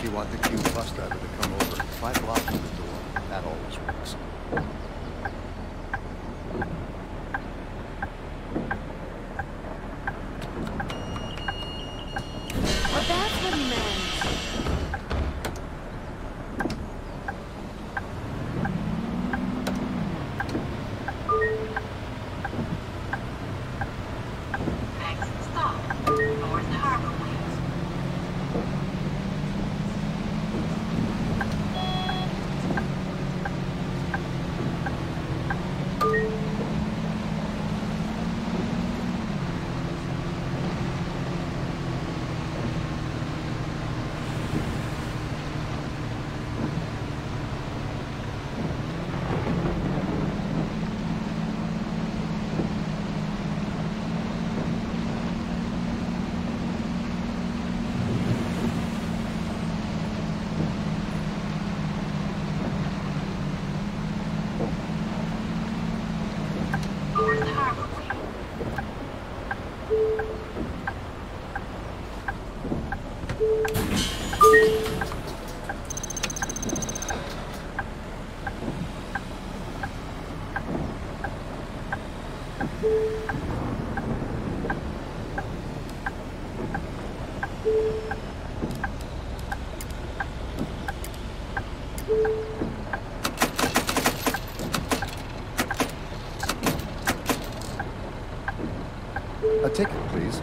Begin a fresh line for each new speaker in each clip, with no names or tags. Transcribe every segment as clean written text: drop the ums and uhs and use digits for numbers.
you want the cute bus driver to come over, try blocking the door. That always works.
Well, that's what he meant.
A ticket, please.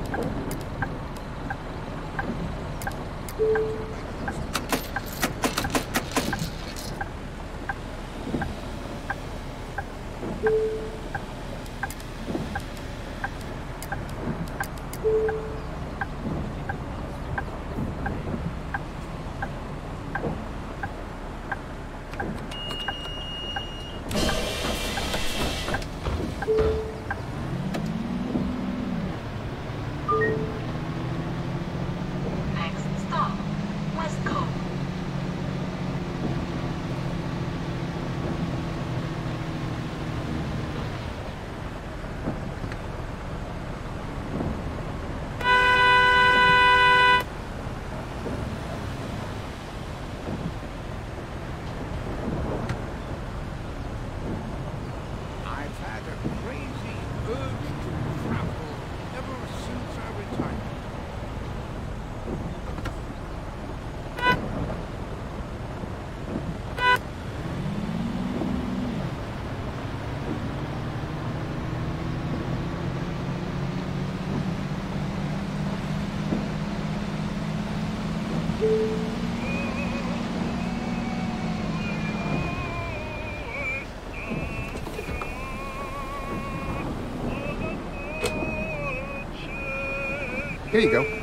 Here you go.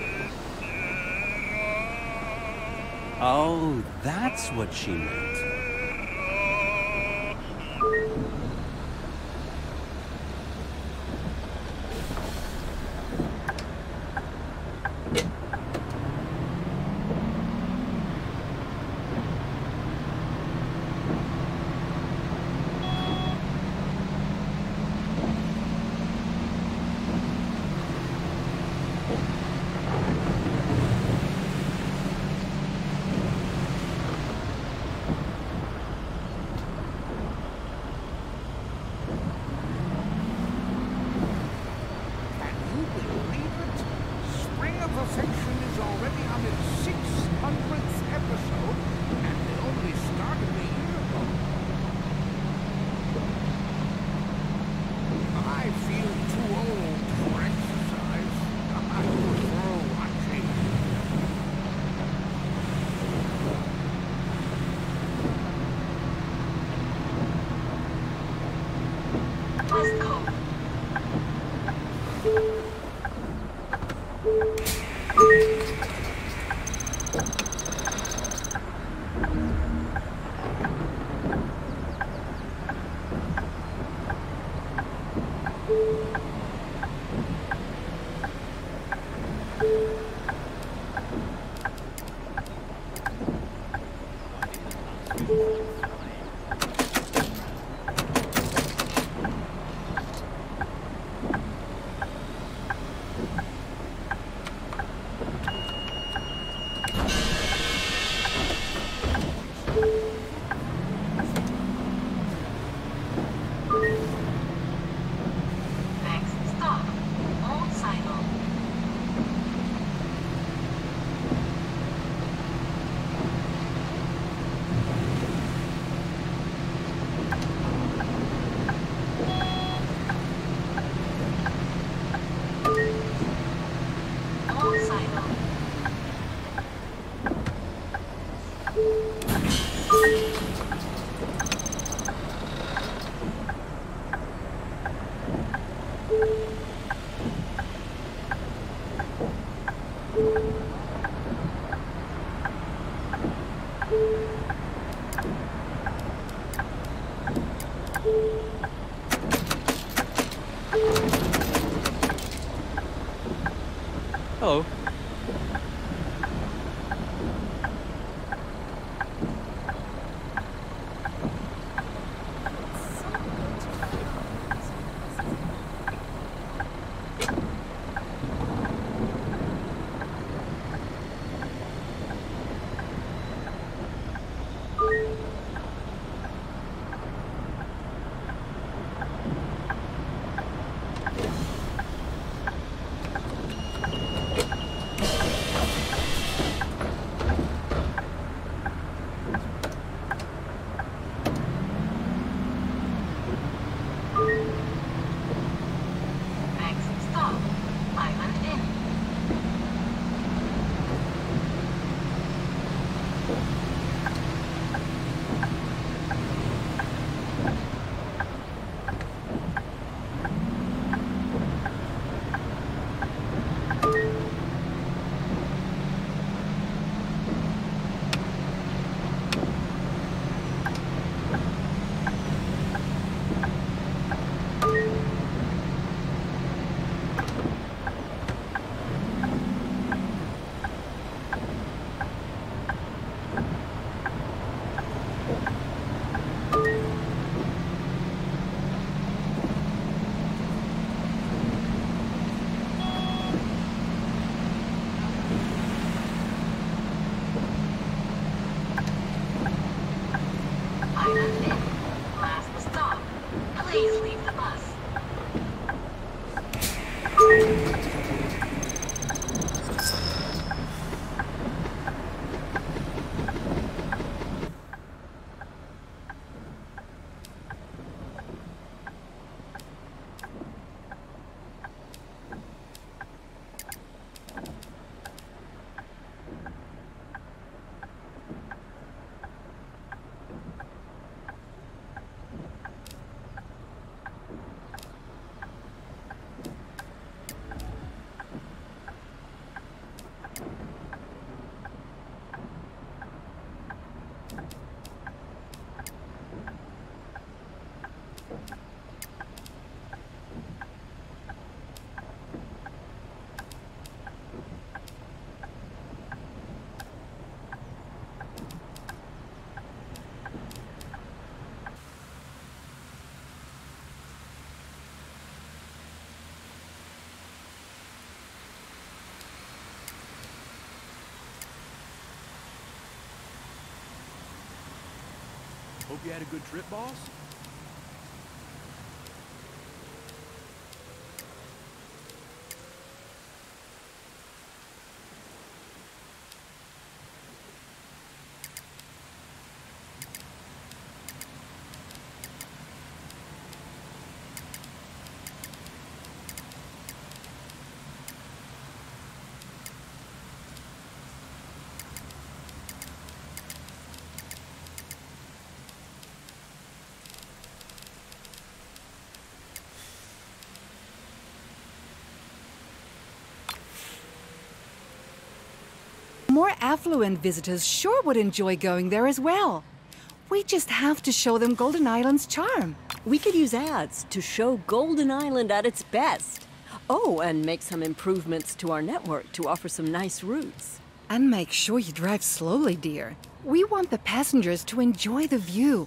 Oh, that's what she meant.
Hope you had a good trip, boss?
More affluent visitors sure would enjoy going there as well. We just have to show them Golden Island's charm.
We could use ads to show Golden Island at its best. Oh, and make some improvements to our network to offer some nice routes.
And make sure you drive slowly, dear. We want the passengers to enjoy the view.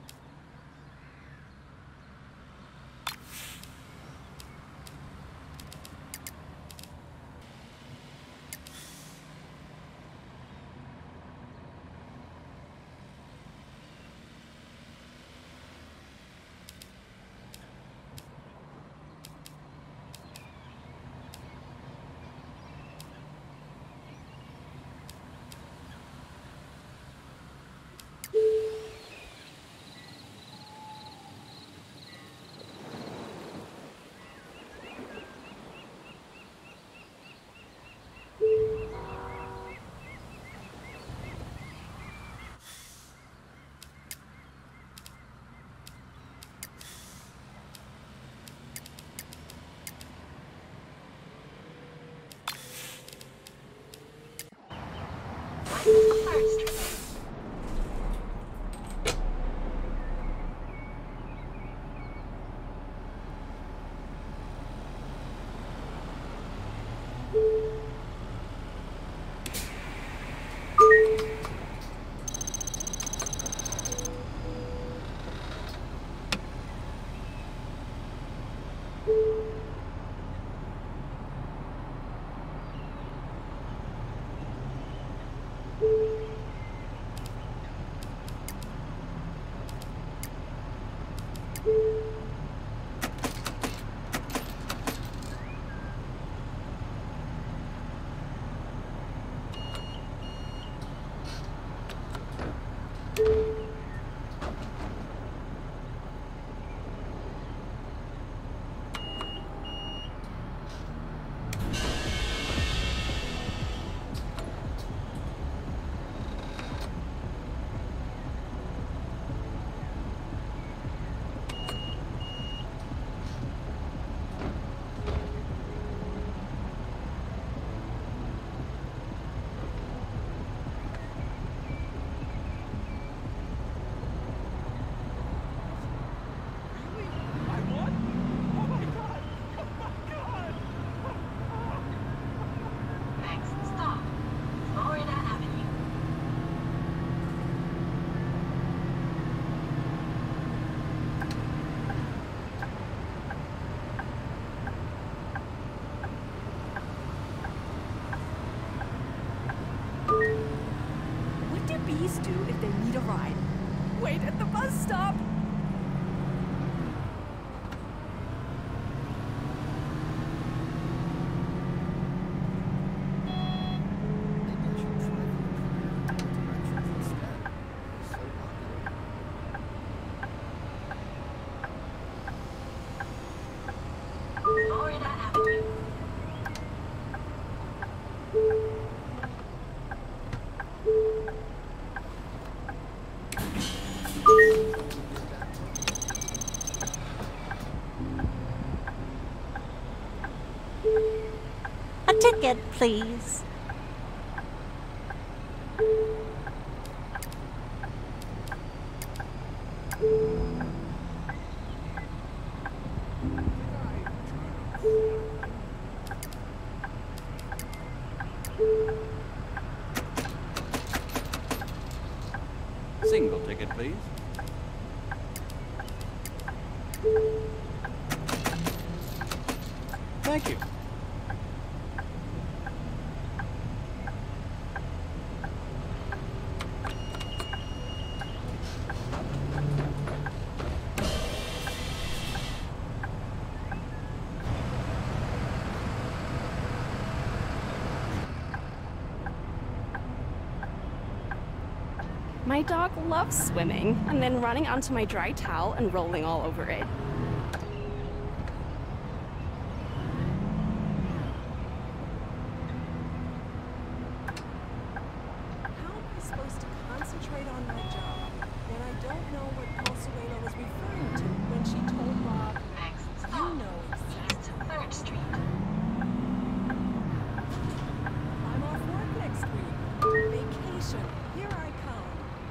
Do if they need a ride. Wait at the bus stop.
Maybe I should try the directions instead. It's so popular.
Florida Avenue.
A ticket, please.
Single ticket, please. Thank you.
My dog loves swimming, and then running onto my dry towel and rolling all over it.
How am I supposed to concentrate on my job when I don't know what Consuelo was referring to when she told Bob, you know exactly.
3rd Street.
I'm off work next week. Vacation. Here I come.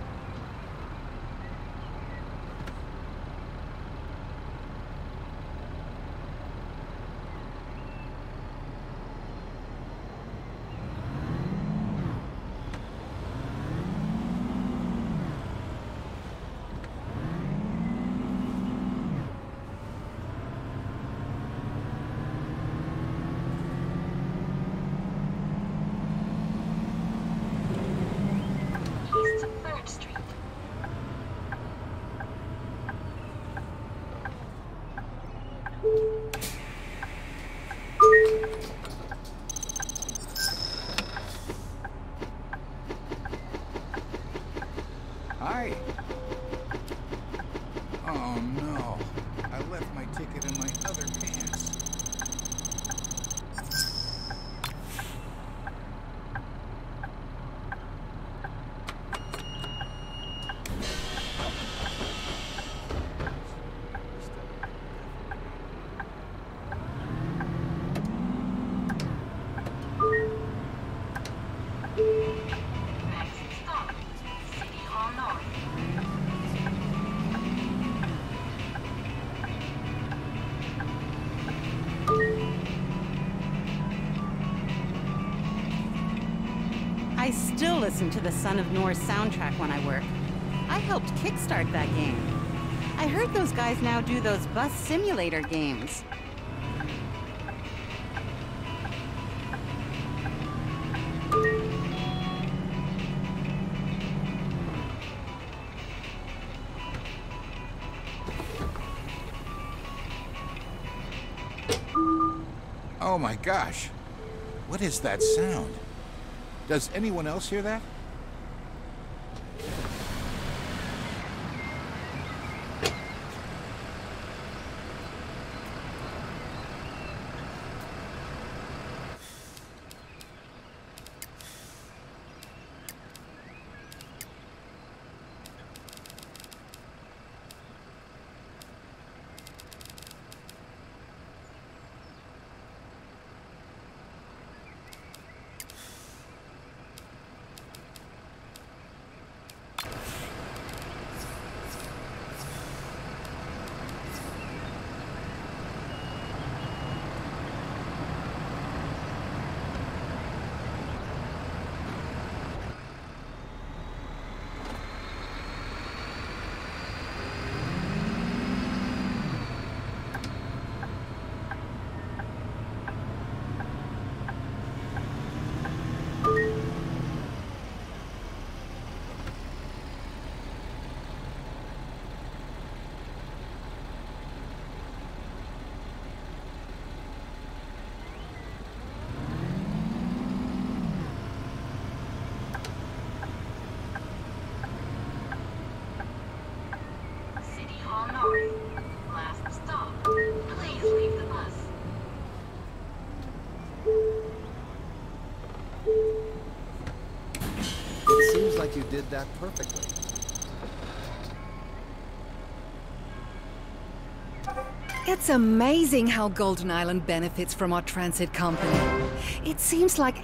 East 3rd Street.
Hi. Oh no. I left my ticket in my other pants.
Next stop, City Hall North.
I still listen to the Son of Norse soundtrack when I work. I helped kickstart that game. I heard those guys now do those bus simulator games.
Oh my gosh. What is that sound? Does anyone else hear that?
City Hall North. Last stop. Please leave the bus.
It seems like you did that perfectly.
It's amazing how Golden Island benefits from our transit company. It seems like